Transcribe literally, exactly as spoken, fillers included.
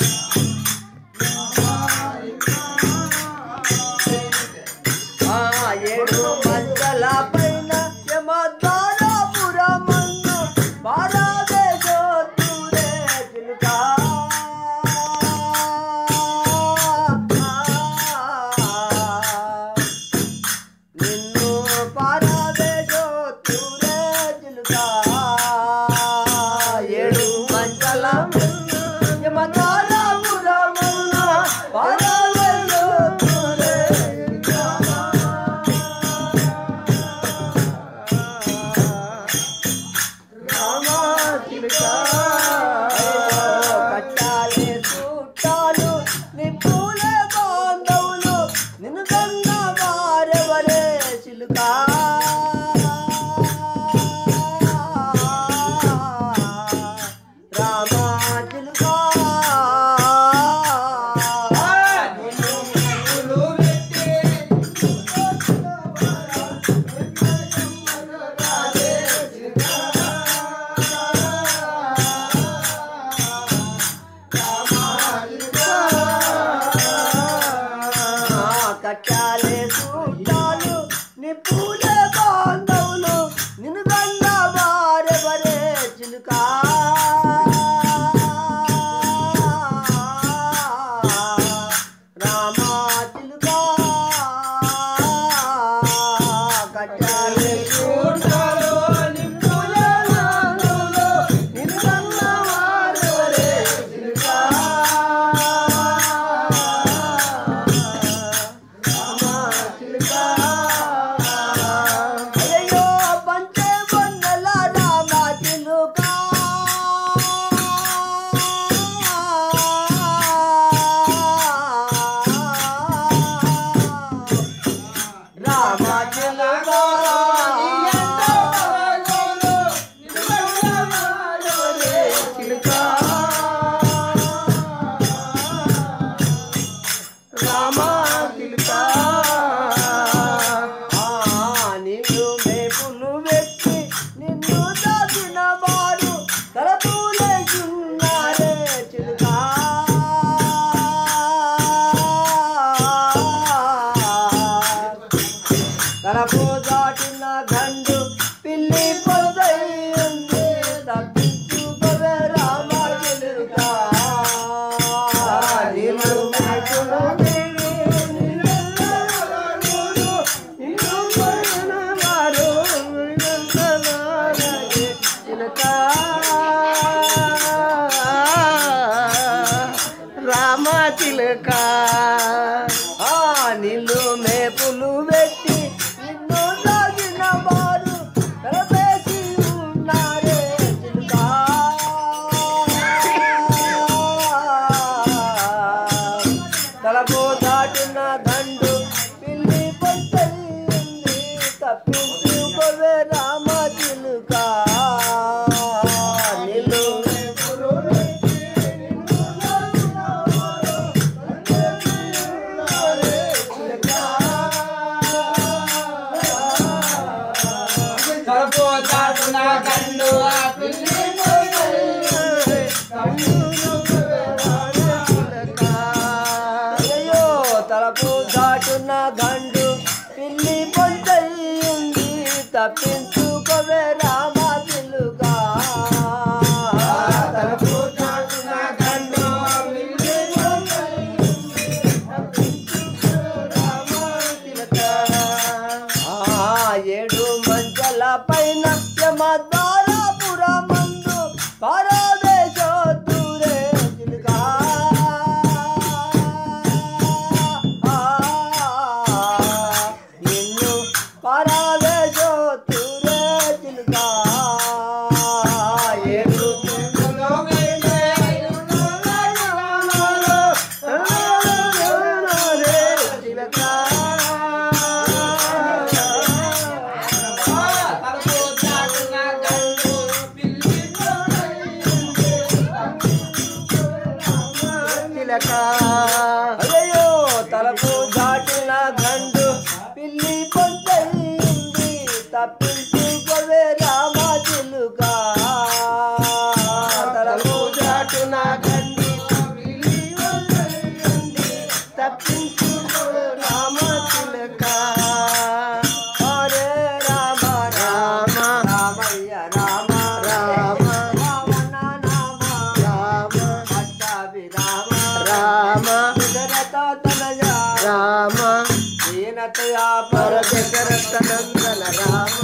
ఏడు మంచల పైన యమద్వారపురమందు పారవేశోత్తురే చిలుక నిన్ను పారవేశోత్తురే చిలుక ఏడు మంచల యమద్వారపురమందు పారవేశోత్తురే కట్టాలే చుట్టాలు నిప్పుల బాంధవులు నిన్ను కన్న వారెవరే చిలుక రామా చిలుక కట్టాలే చుట్టాలు నిప్పుల బాంధవులు నిన్ను కన్న వారెవరే చిలుక రామా చిలుక కట్టాలే చుట్టాలు నిప్పుల బాంధవులు నిన్ను కన్న వారెవరే చిలుక అయ్యో పంచే బొన్నెల రామ చిలుక రామ చిలుక రామ చిలుక నిన్ను మేపులు వెక్కి నిన్ను దాచిన వారు తలతూలేకున్నారే చిలుక తలపు దాటిన గండు పిల్లి పొదయింది తప్పించుకోవే రామ చిలుక నిన్ను మేపులు రామ చిలుక నిన్ను మేపులు పెట్టి నిన్ను దాగిన వారు తలపేసి ఉన్నారే చిలుక తలపు దాటిన దండు పిల్లి పొంతయింది తప్పించుకోవే రామ చిలుక నిన్ను తలపు దాటిన గండు అయ్యో తలపు దాటున్న గండు పిల్లి పొంతయింది తప్పించుకోవే రామ చిలుక తలపు దాటిన గండు ఏడు మంచల పైన యమద్వారపురమందు పారవేశోత్తురే చిలుక నిన్ను పారవేశోత్తురే చిలుక ఏడు అయ్యో తలపు దాటిన గండు పిల్లి పొంతయింది తప్పించుకోవే రామ చిలుక తలపు దాటిన గండు పిల్లి తప్పించుకోవే రామ చిలక హరే రామ రామ రామయ్య రామ రామ రావణ నామ రామ పట్టాభి రామ రామ దశరథ తనయ రామ దీనతయా పర దశరథ నందన రామ